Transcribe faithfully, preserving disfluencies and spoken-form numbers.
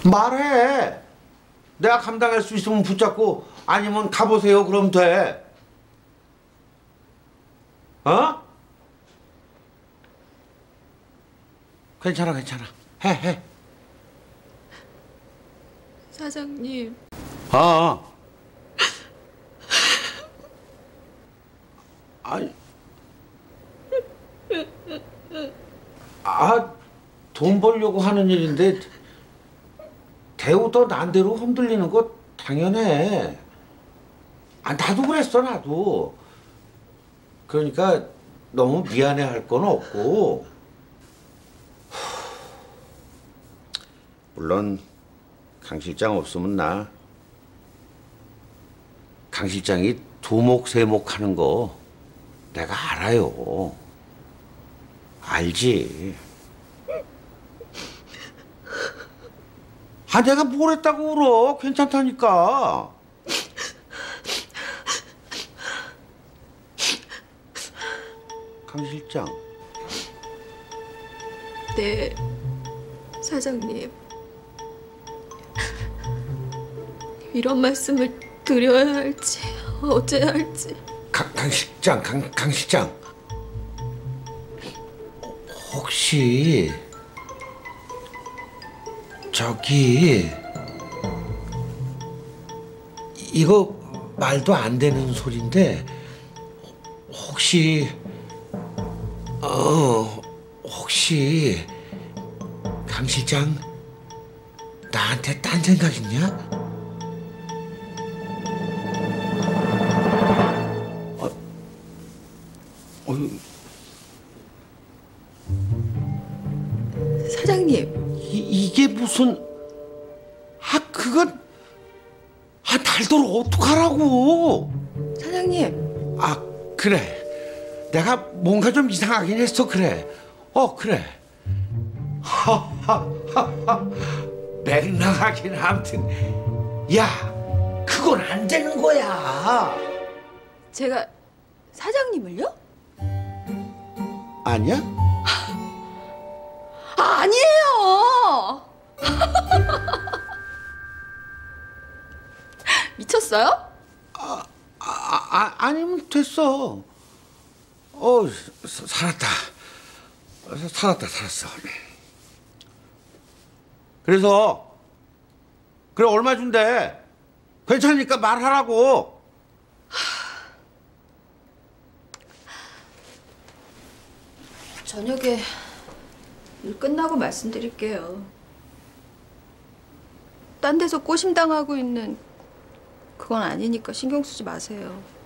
말해. 내가 감당할 수 있으면 붙잡고 아니면 가보세요. 그럼 돼. 어? 괜찮아, 괜찮아. 해, 해. 사장님. 아. 아니. 아, 돈 벌려고 하는 일인데 대우도 난대로 흔들리는 거 당연해. 아, 나도 그랬어, 나도. 그러니까 너무 미안해할 건 없고. 물론 강 실장 없으면 나 강 실장이 두목세목 하는 거 내가 알아요. 알지. 아, 내가 뭘 했다고 울어. 괜찮다니까. 강 실장. 네, 사장님. 이런 말씀을 드려야 할지 어째야 할지. 강, 강 실장, 강, 강 실장. 혹시 저기 이거 말도 안 되는 소린데 혹시 어 혹시 강 실장 나한테 딴 생각 있냐? 어, 어휴. 사장님. 이, 이게 무슨 아 그건 아 날더러 어떡하라고. 사장님. 아 그래 내가 뭔가 좀 이상하긴 했어. 그래 어 그래 하하하하 맥락하긴 아무튼 야 그건 안 되는 거야. 제가 사장님을요? 아니야? 아니에요. 미쳤어요? 아, 아, 아 아니면 됐어. 어 사, 살았다 살았다 살았어. 그래서 그래 얼마 준대? 괜찮으니까 말하라고. 저녁에 일 끝나고 말씀드릴게요. 딴 데서 꼬심당하고 있는 그건 아니니까 신경 쓰지 마세요.